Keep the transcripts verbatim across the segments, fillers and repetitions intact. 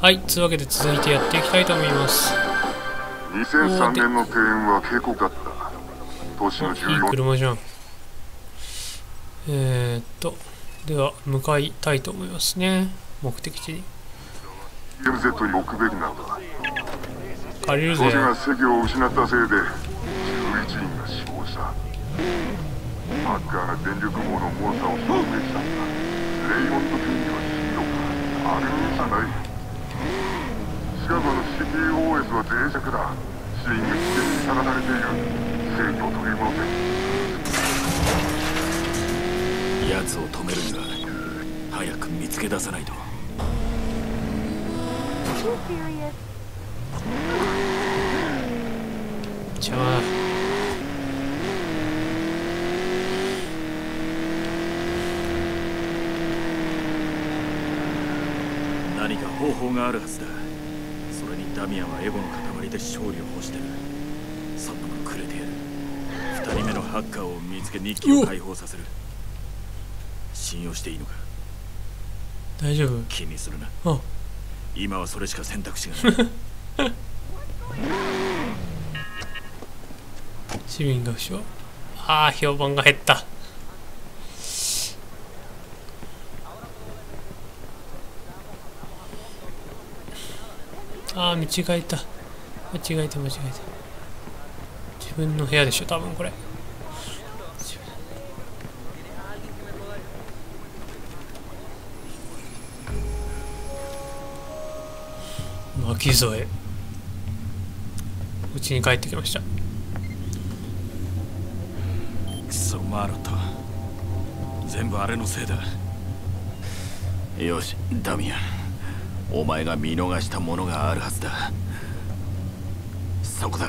はい、というわけで続いてやっていきたいと思います。 にせんさんねんの庭園は渓谷だった。年のじゅうよん。 いい車じゃん。えー、っとでは向かいたいと思いますね、目的地に。 イーエムゼット に置くべきなんだ。 借りるぜ。 当時が制御を失ったせいでじゅういちにんが死亡した。ハッカーが電力網の猛者を証明したんだ。レイモンド・ケンには死んだかあれじゃない。シカゴの シーティーオーエス は脆弱だ。市民が危険にさらされている。制御を取り戻せ。 奴を止めるには早く見つけ出さないと。 邪魔だ。 何か方法があるはずだ。それにダミアンはエゴの塊で勝利を欲してる。そんなのくれてやる。二人目のハッカーを見つけ日記を解放させる。信用していいのか？ 大丈夫？ 気にするな。 あ、 今はそれしか選択肢がない。 市民が負傷。ああ、評判が減った。ああ、見違えた。間違えた、間違えた。自分の部屋でしょ、多分これ。巻き添え。うちに帰ってきました。 クソマロト、全部あれのせいだ。よし、ダミアン、お前が見逃したものがあるはずだ。そこだ。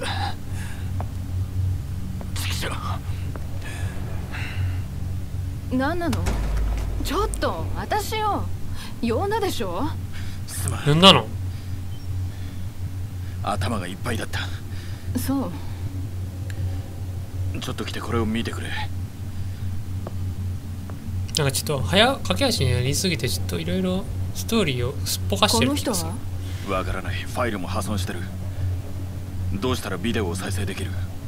チキショ。 何なの？ちょっと私よ、呼んだでしょ。 すまん。 呼んだの？ 頭がいっぱいだった。 そう。 ちょっと来てこれを見てくれ。 なんかちょっと早駆け足になりすぎて、ちょっといろいろストーリーをすっぽかしてる。 この人は？ わからない。ファイルも破損してる。どうしたらビデオを再生できる？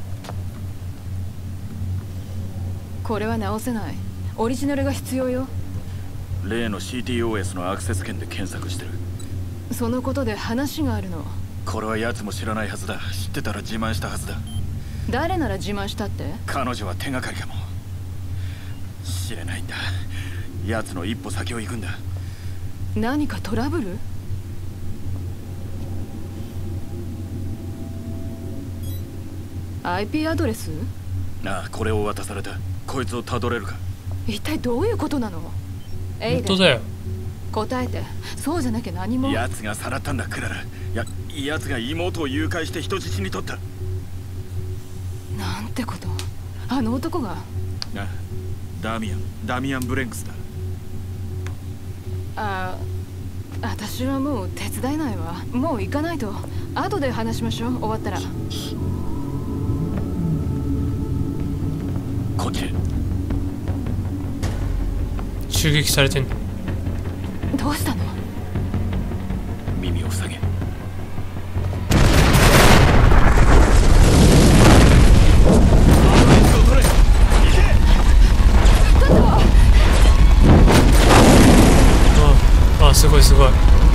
これは直せない。オリジナルが必要よ。 例の シーティーオーエス のアクセス権で検索してる。 そのことで話があるの。 これは奴も知らないはずだ。知ってたら自慢したはずだ。 誰なら自慢したって？彼女は手がかりかもしれないんだ。奴の一歩先を行くんだ。 何かトラブル？アイピー アドレス？ ああ、これを渡された。こいつをたどれるか？ 一体どういうことなの？ 本当だよ。 答えて。そうじゃなきゃ何も。 奴がさらったんだ、クララ。や、奴が妹を誘拐して人質に取った。 なんてこと。あの男が？ああ、ダミアン、ダミアン・ブレンクスだ。 ああ、私はもう手伝えないわ。もう行かないと。後で話しましょう、終わったら。 こっちへ。 襲撃されてんの？ どうしたの？ 耳を塞げ。 ああ、すごいすごい。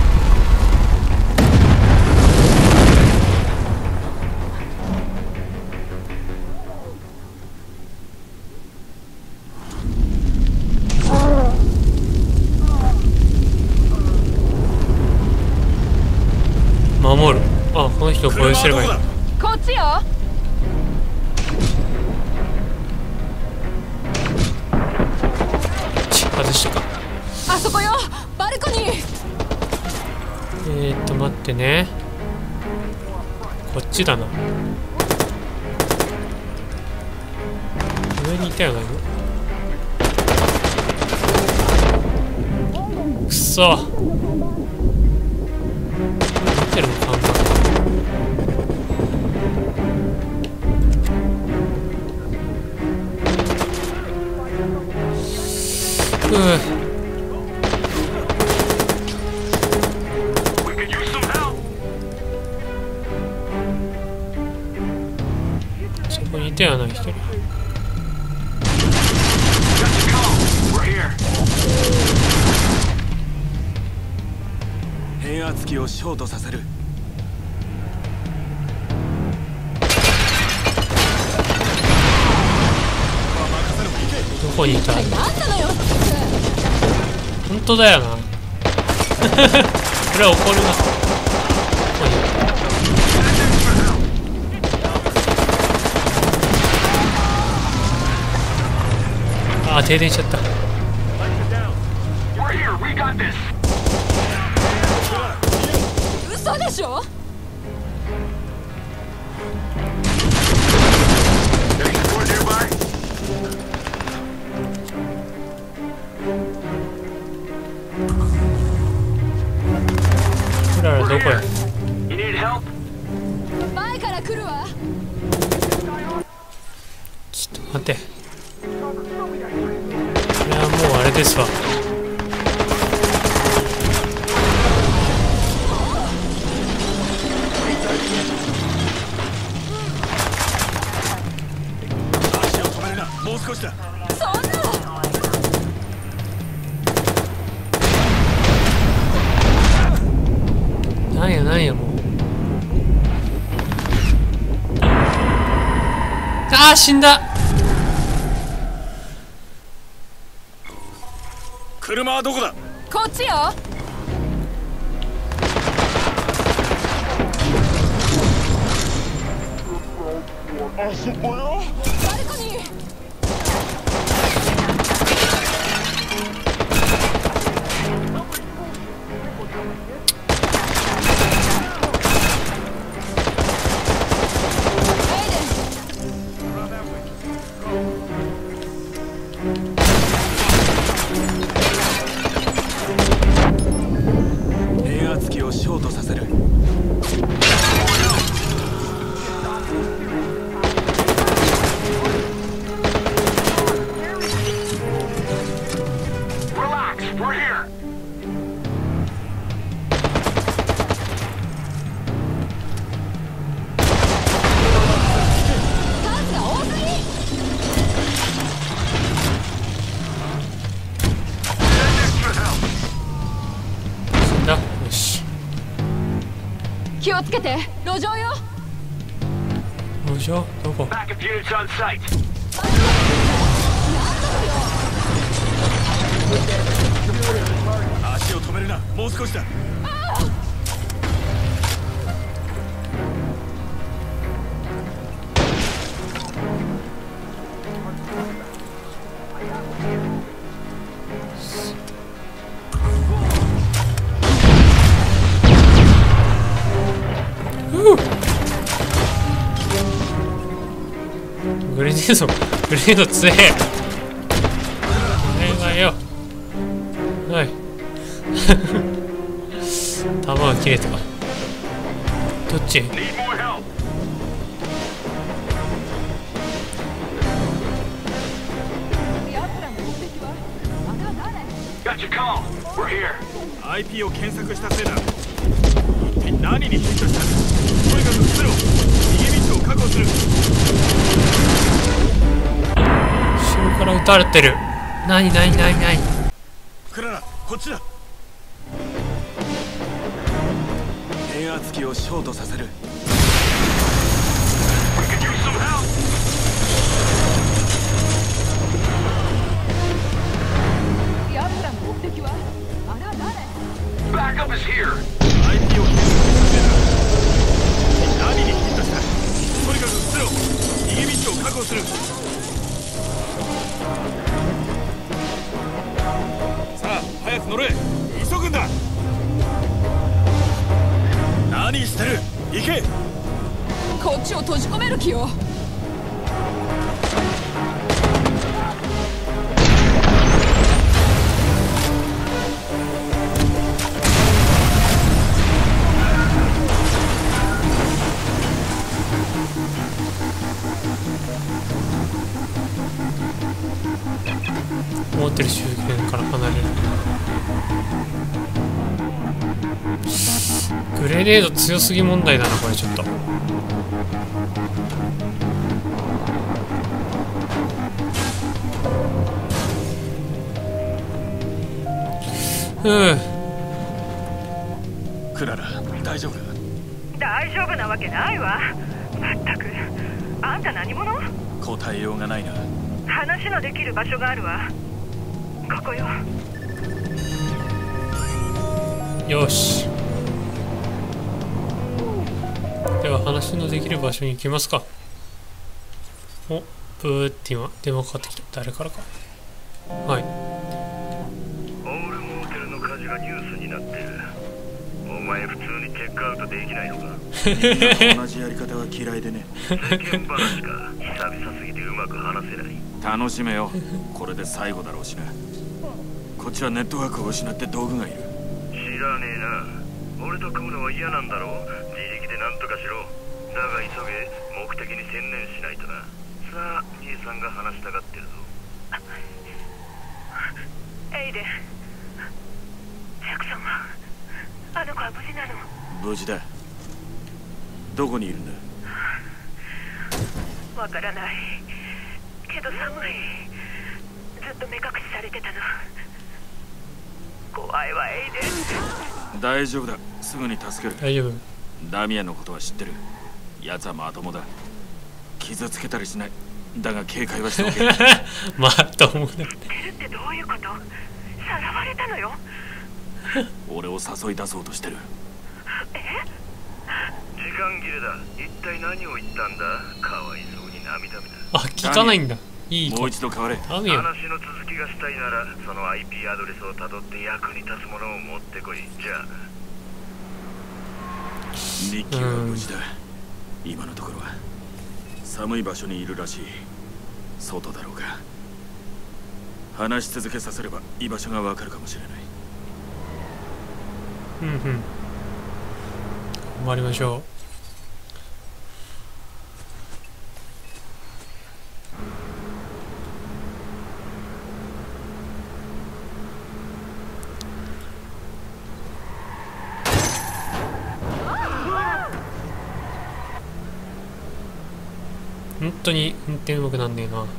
守る。あ、この人を殺してればいい。 こっちよ。 外したか。 あそこよ、バルコニー。 えーっと待ってね。こっちだな。上にいたよな。くそ。見てるのかな。うてはない一人。 変圧器をショートさせる。 どこにいた？ 何なのよ。 本当だよな。これは怒るな。どこにいた？ああ、停電しちゃった。 嘘でしょ。 クララどこや？ 前から来るわ。 ちょっと待って。これはもうあれですわ。 足を止めるな。もう少しだ。 そんな。 なんやなんやもう。ああ、死んだ。 車はどこだ？ こっちよ。 あそこよ。 バルコニー。 変圧器をショートさせる。 死んだ。よし。 気をつけて。路上よ。 路上どこ？ 足を止めるな。もう少しだ。 グレネード、グレネード強え。お願いよ。はい。弾が切れた。どっち？ アイピー を検索したせいだ。一体何にヒットした？とにかく伏せろ。逃げ道を確保する。 後ろから撃たれてる。なになになになに？ クララ、こっちだ。変圧器をショートさせる。 ヤブラの目的は？あら誰？ Backup is here. アイピー を検索したせいだ。何にヒットした？とにかく伏せろ。逃げ道を確保する。さあ、早く乗れ。急ぐんだ。何してる？行け。 こっちを閉じ込める気よ。 思ってる周辺から離れる。グレネード強すぎ問題だなこれちょっと。 ふう。 クララ、大丈夫か？ 大丈夫なわけないわ。まったく、あんた何者？ 答えようがないな。 話のできる場所があるわ。ここよ。 よし。では話のできる場所に行きますか。お、ブーって今電話かかってきた。誰からか。はい。 オールモーテルの火事がニュースになってる。お前普通にチェックアウトできないのか？ 同じやり方は嫌いでね。 世間話か。久々すぎてうまく話せない。 楽しめよ。これで最後だろうしな。こっちはネットワークを失って道具がいる。 知らねえな。俺と組むのは嫌なんだろう。自力でなんとかしろ。だが急げ。目的に専念しないとな。さあ、兄さんが話したがってるぞ。 エイデン、ジャクソンはあの子は無事なの？ 無事だ。どこにいるんだ？ わからないけど寒い。ずっと目隠しされてたの。怖いわエイデン。 大丈夫だ。すぐに助ける。 大丈夫。 ダミアンのことは知ってる。奴はまともだ。傷つけたりしない。だが警戒はしておけ。 まともだ。 知ってるってどういうこと？さらわれたのよ。 俺を誘い出そうとしてる。 え？ 時間切れだ。一体何を言ったんだ？かわいそうに涙目だ。 あ、聞かないんだ。いい子。 もう一度変われ。 ダメよ。 話の続きがしたいなら、その アイピー アドレスをたどって役に立つものを持ってこい。じゃあニッキーは無事だ。今のところは寒い場所にいるらしい。外だろうか。話し続けさせれば居場所がわかるかもしれない。 うんうん。頑張りましょう。本当に運転うまくなんねえな。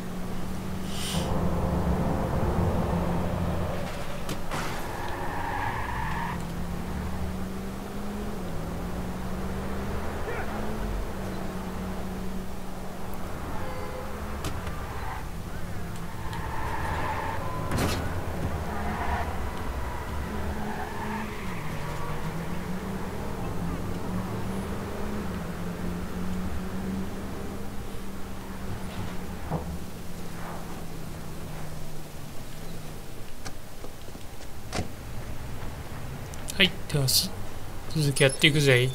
はい、ではす続きやっていくぜ。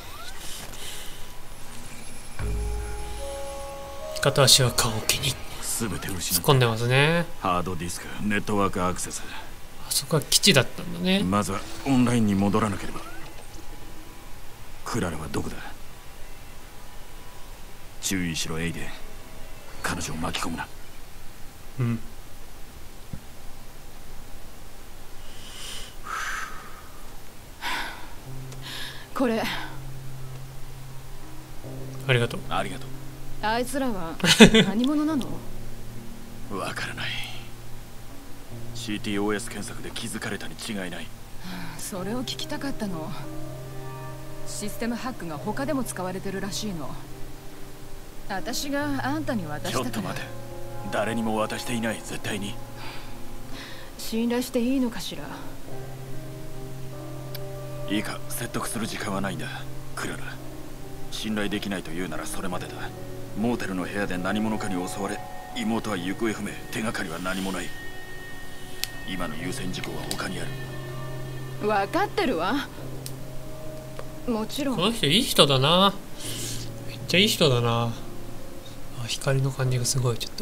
片足は顔気に全て突っ失込んでますね。 ハードディスク、ネットワークアクセス。 あそこは基地だったんだね。 まずはオンラインに戻らなければ。クララはどこだ？注意しろエイデン。彼女を巻き込むな。 うん。 これありがとう。 ありがとあいつらは何者なの？ う。わからない。 シーティーオーエス 検索で気づかれたに違いない。 それを聞きたかったの。システムハックが他でも使われてるらしいの。私があんたに渡したから。 ちょっと待て。誰にも渡していない。絶対に。 信頼していいのかしら。 いいか、説得する時間はないんだ。クララ、信頼できないと言うならそれまでだ。モーテルの部屋で何者かに襲われ、妹は行方不明。手がかりは何もない。今の優先事項は他にある。 分かってるわ。もちろん。 この人いい人だな。めっちゃいい人だな。あ、光の感じがすごい。ちょっと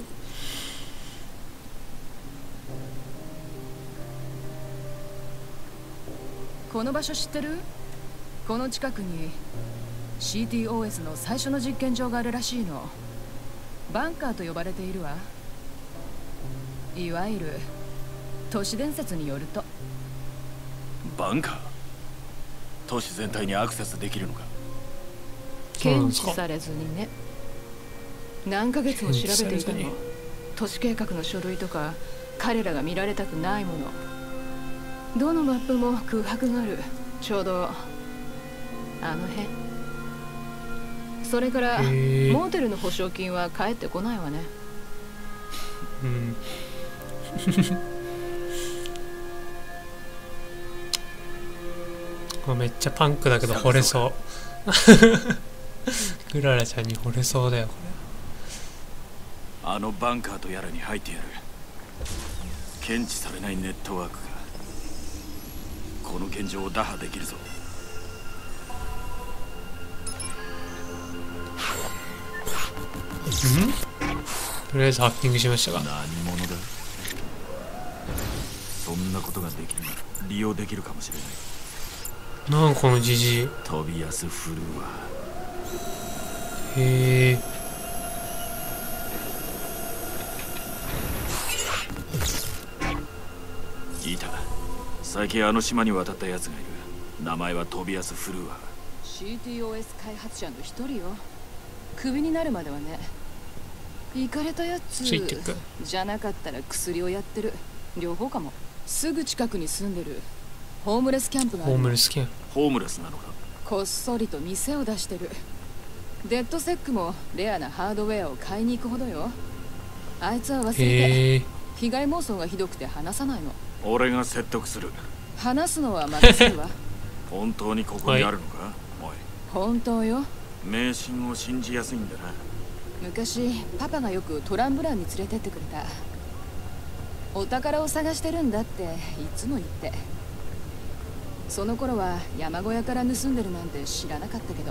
この場所知ってる？この近くに シーティーオーエス の最初の実験場があるらしいの。バンカーと呼ばれているわ。いわゆる都市伝説によると。 バンカー？都市全体にアクセスできるのか？ 検知されずにね。何ヶ月も調べていたの。都市計画の書類とか彼らが見られたくないもの。 どのマップも空白がある。ちょうどあの辺。それからモーテルの保証金は返ってこないわね。 うんめっちゃパンクだけど惚れそうクララちゃんに惚れそうだよこれ。あのバンカーとやらに入ってやる。検知されないネットワークがこの現状を打破できるぞ。 んとりあえずハッキングしましたが。 何者だ。そんなことができるなら利用できるかもしれない。 なんこのジジイ。 トビアス・フルーはへえ。 いた。最近あの島に渡ったやつがいる。名前はトビアス・フルーはシーティーオーエス 開発者の一人よ。クビになるまではね。イカれたやつついてくじゃなかったら薬をやってる。両方かも。すぐ近くに住んでるホームレスキャンプがある。 ホームレスキャンプ。 ホームレスなのか。 こっそりと店を出してる。デッドセックもレアなハードウェアを買いに行くほどよ。あいつは忘れて被害妄想がひどくて話さないの。 俺が説得する。 話すのは任せるわ本当にここにあるのか、はい、おい。 本当よ。 迷信を信じやすいんだな。 昔パパがよくトランブランに連れてってくれた。お宝を探してるんだっていつも言って。その頃は山小屋から盗んでるなんて知らなかったけど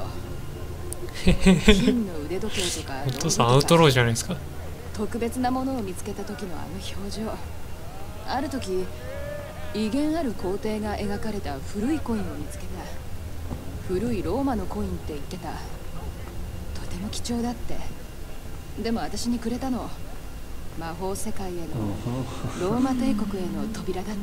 金の腕時計とかお父さんアウトローじゃないですか。 特別なものを見つけた時のあの表情。ある時威厳ある皇帝が描かれた古いコインを見つけた。古いローマのコインって言ってた。とても貴重だって。でも私にくれたの魔法世界へのローマ帝国への扉だって。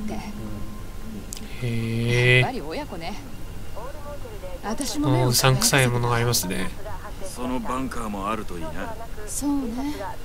へえ。 やっぱり親子ね。私もね、 うさんくさいものがありますね。 そのバンカーもあるといいな。 そうね。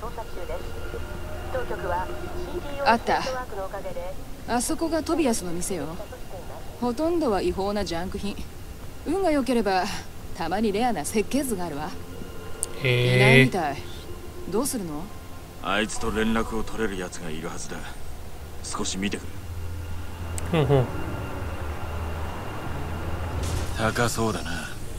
あった。あそこがトビアスの店よ。ほとんどは違法なジャンク品。運が良ければたまにレアな設計図があるわ。 へえ。 いないみたい。どうするの？ あいつと連絡を取れるやつがいるはずだ。少し見てくる。 ほんほん。 高そうだな。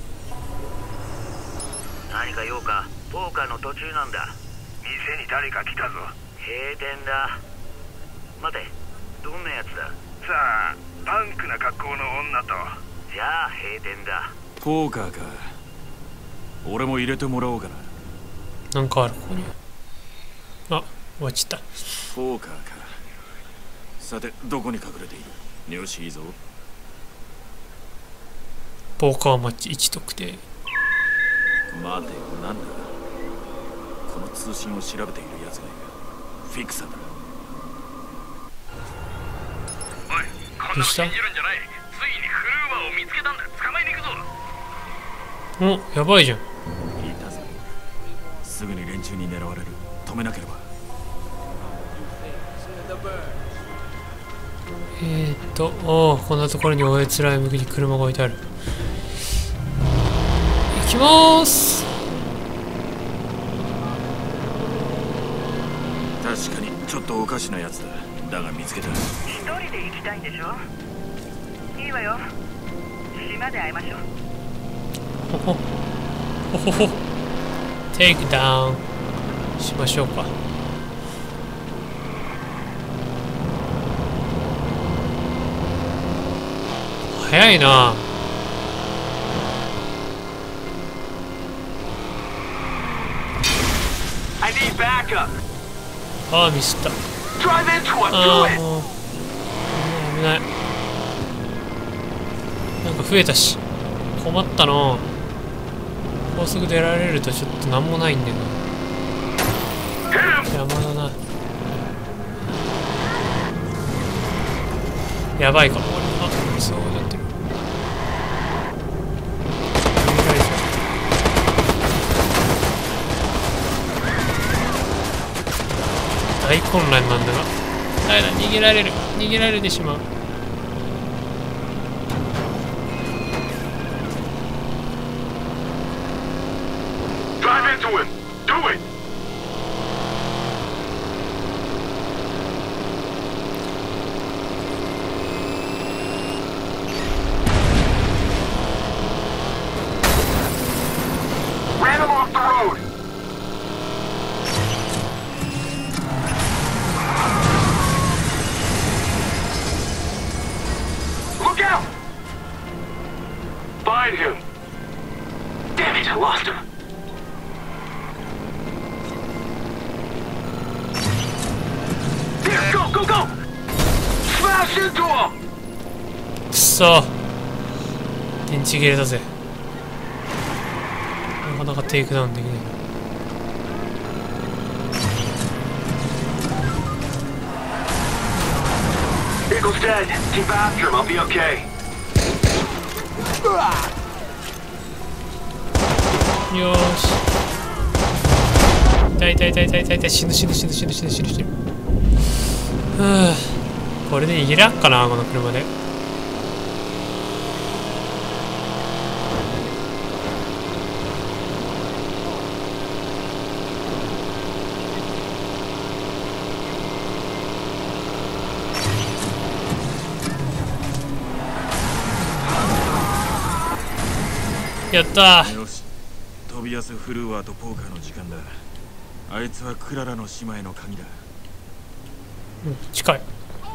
何か用か？ポーカーの途中なんだ。 店に誰か来たぞ。 閉店だ。待て、どんなやつだ？ さあ、パンクな格好の女と。 じゃあ閉店だ。 ポーカーか。俺も入れてもらおうかな。 なんかあるここに。あ、終わっちゃった。 ポーカーか。さて、どこに隠れている？よし、いいぞ。 ポーカーマッチいち特定。 待てよ、なんだ。この通信を調べているやつがいる。フィクサーだ。 おい、こんなの信じるんじゃない。ついにフルーマを見つけたんだ。捕まえに行くぞ。 お、やばいじゃん。 いたぞ。すぐに連中に狙われる。止めなければ。 えーっと、おお、こんなところにおえつらい向きに車が置いてある。行きまーす。 確かにちょっとおかしなやつだ。だが見つけた。 一人で行きたいんでしょ？いいわよ。島で会いましょう。 ほほほほほ。テイクダウンしましょうか。早いな。ああ、ミスった。ああ、もう危ない。なんか増えたし困ったな。高速出られるとちょっとなんもないんだよな。邪魔だな。やばいかも俺。あ、そうなってる。大混乱なんだが。だめだ、逃げられる。逃げられてしまう。 into him! Do it! Ran him off the road! Look out! Find him! Damn it, I lost him. Here, go, go, go! Smash into him! くそ電池切れだぜ。なかなかテイクダウンできない。 Eagle's dead. Keep after him, I'll be okay. よーし。痛い痛い痛い痛い痛い痛い、死ぬ死ぬ死ぬ死ぬ死ぬ死ぬ死ぬ。はぁ、これで逃げらっかな、この車で。やったー。 よし、トビアス・フルーワーとポーカーの時間だ。あいつはクララの姉妹の鍵だ。 うん、近い。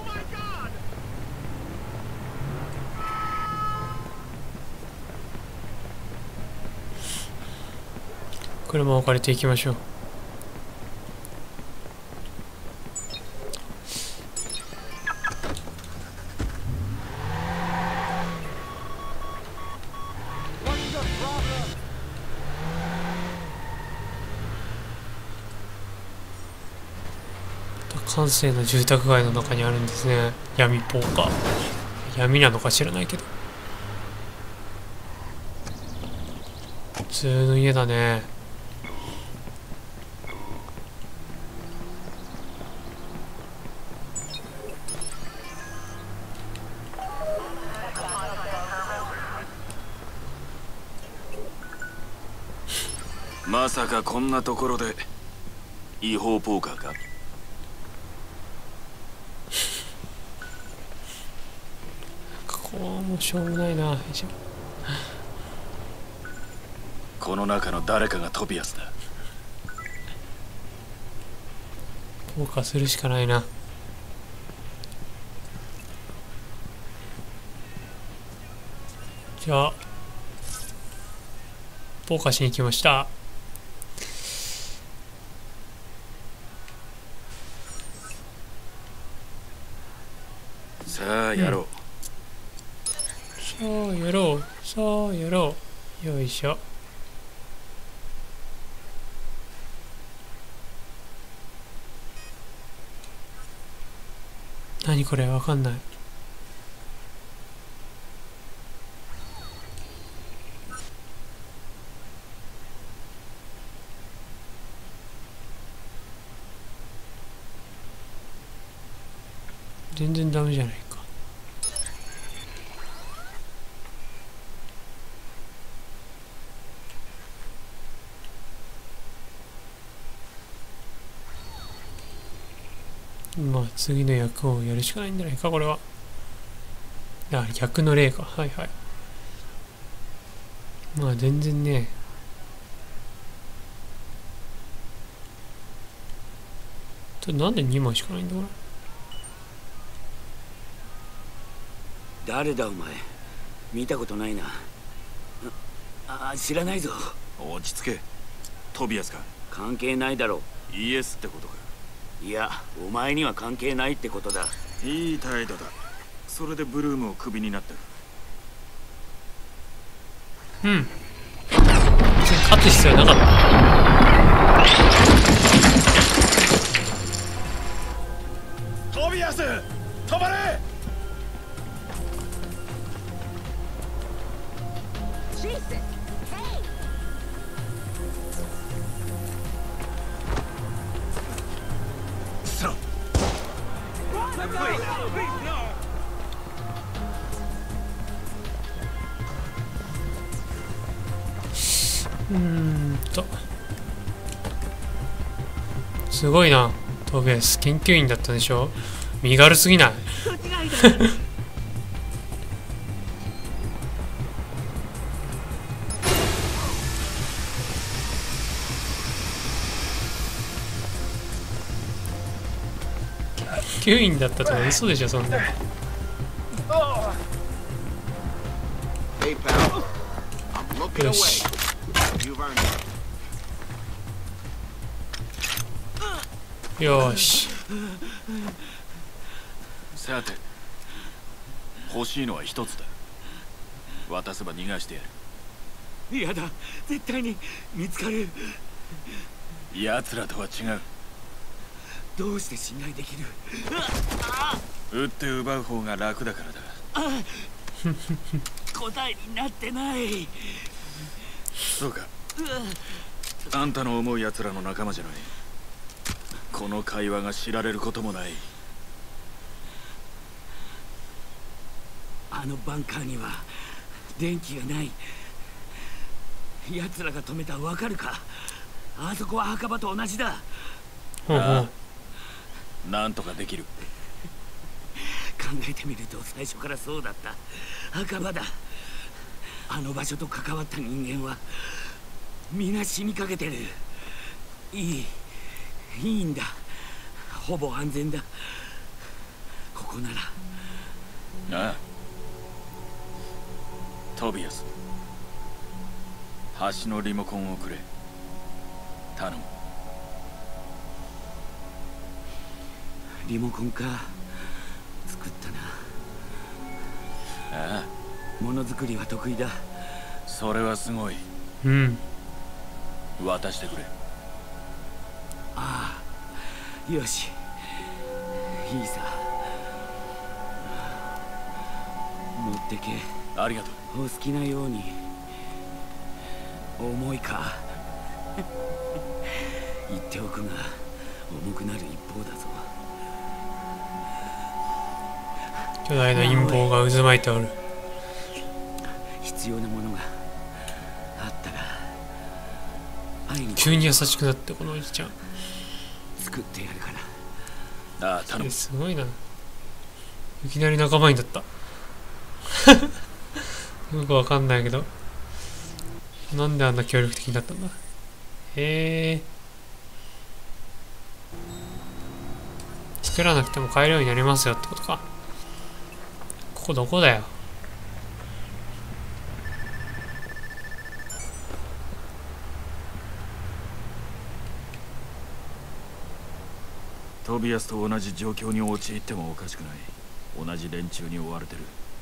車を借りていきましょう。閑静な住宅街の中にあるんですね。闇ポーカー。闇なのか知らないけど。普通の家だね。 まさかこんなところで違法ポーカーか。 ここはもうしょうもないな。 この中の誰かがトビアスだ。 ポーカーするしかないな。じゃあポーカーしに来ました。 さあやろう、 うん、さあやろうさあやろう。よいしょ。何これわかんない。全然ダメじゃないか。まあ次の役をやるしかないんじゃないか、これは。あ、逆の例か。はいはい。まあ全然ね。ちょっとなんでにまいしかないんだこれ。 誰だお前、見たことないな。ああ、知らないぞ。 落ち着け。トビアスか。 関係ないだろう。 イエスってことか。 いや、お前には関係ないってことだ。 いい態度だ。それでブルームをクビになった。 うん、別に勝つ必要なかった。 トビアス、止まれ。 うーんとすごいな。トビアス研究員だったでしょ。身軽すぎない？研究員だったとか嘘でしょ、そんな。よし。よし。 さて、欲しいのは一つだ。渡せば逃がしてやる。 嫌だ、絶対に見つかる。 奴らとは違う。 どうして信頼できる？ 撃って奪う方が楽だからだ。 答えになってない。 そうか。あんたの思う奴らの仲間じゃない。この会話が知られることもない。 あのバンカーには電気がない。奴らが止めたわかるか？あそこは墓場と同じだ。 ほうほう。 なんとかできる。 考えてみると最初からそうだった。墓場だ。あの場所と関わった人間は皆死にかけてる。いいいいんだ。ほぼ安全だ。ここなら。 ああ、トビアス、橋のリモコンをくれ。頼む。 リモコンか。作ったな。 ああ、 ものづくりは得意だ。 それはすごい。 うん。 渡してくれ。 ああ、よし。いいさ。持ってけ。 ありがとう。 お好きなように。重いか。言っておくが重くなる一方だぞ。 巨大な陰謀が渦巻いておる。 必要なものがあったら会いに急に優しくなってこのおじちゃん。 作ってやるから。 ああ、頼む。 すごいな。いきなり仲間になったよくわかんないけど、なんであんな協力的になったんだ。へえ。作らなくても買えるようになりますよってことか。ここどこだよ。 トビアスと同じ状況に陥ってもおかしくない。同じ連中に追われてる。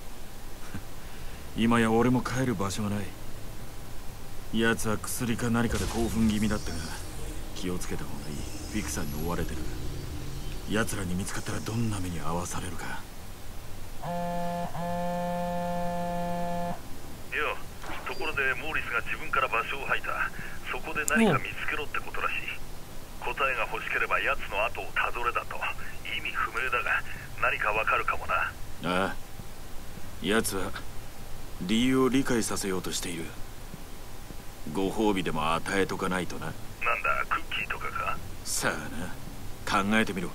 今や俺も帰る場所がない。奴は薬か何かで興奮気味だったが、気をつけた方がいい。フィクサーに追われてる。奴らに見つかったらどんな目に遭わされるか。 いや、ところでモーリスが自分から場所を吐いた。そこで何か見つけろってことらしい。答えが欲しければ奴の後をたどれだと。意味不明だが何かわかるかもな。 ああ、奴は理由を理解させようとしている。ご褒美でも与えとかないとな。 なんだ、クッキーとかか。 さあな、考えてみろ。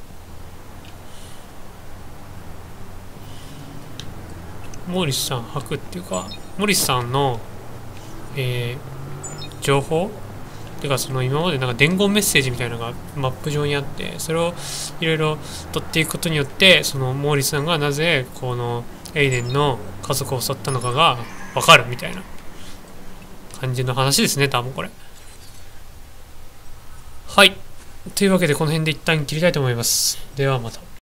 モーリスさん吐くっていうか、モーリスさんの、えー、情報てか、その今までなんか伝言メッセージみたいなのがマップ上にあって、それをいろいろ取っていくことによって、そのモーリスさんがなぜこのエイデンの家族を襲ったのかが分かるみたいな感じの話ですね、多分これ。はい。というわけでこの辺で一旦切りたいと思います。ではまた。